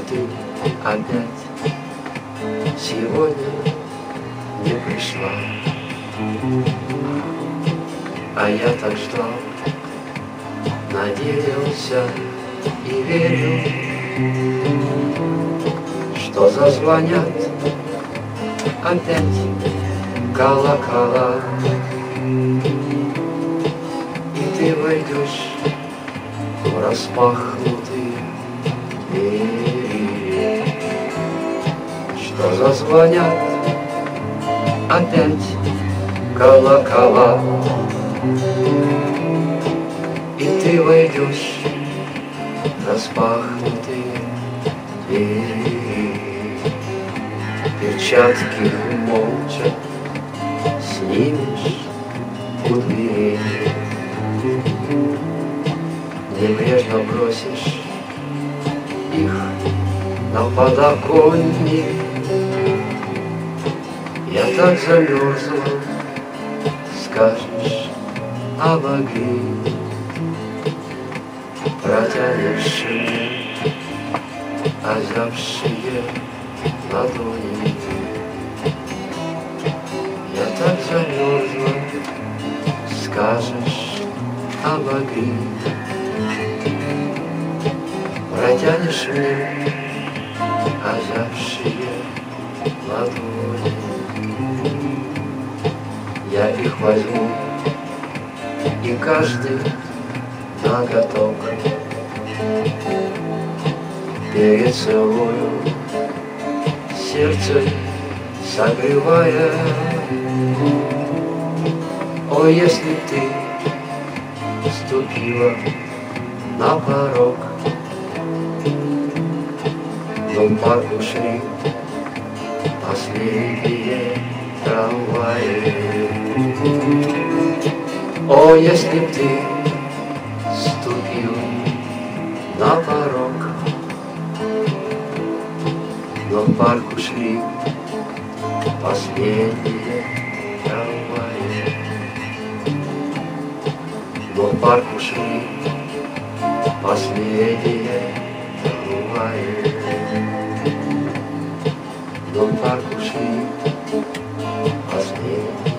ты опять сегодня не пришла. А я так ждал, надеялся и верил, что зазвонят опять колокола, и ты войдешь в распахнутые двери, что зазвонят опять колокола, и ты войдешь в распахнутые двери. Перчатки молча снимешь у двери, небрежно бросишь их на подоконник. Я так замерзла, скажешь, обогрей, протянешь мне озябшие ладони. Я так замерзла, скажешь, обогрей, протянешь мне озябшие ладони. Я их возьму, и каждый ноготок перецелую, сердце согревая. О, если ты ступила на порог, но в парк ушли последние трамваи. О, если б ты ступил на порог, но в парк ушли последние трамваи. Но в парк ушли последние трамваи. Но в парк ушли последние.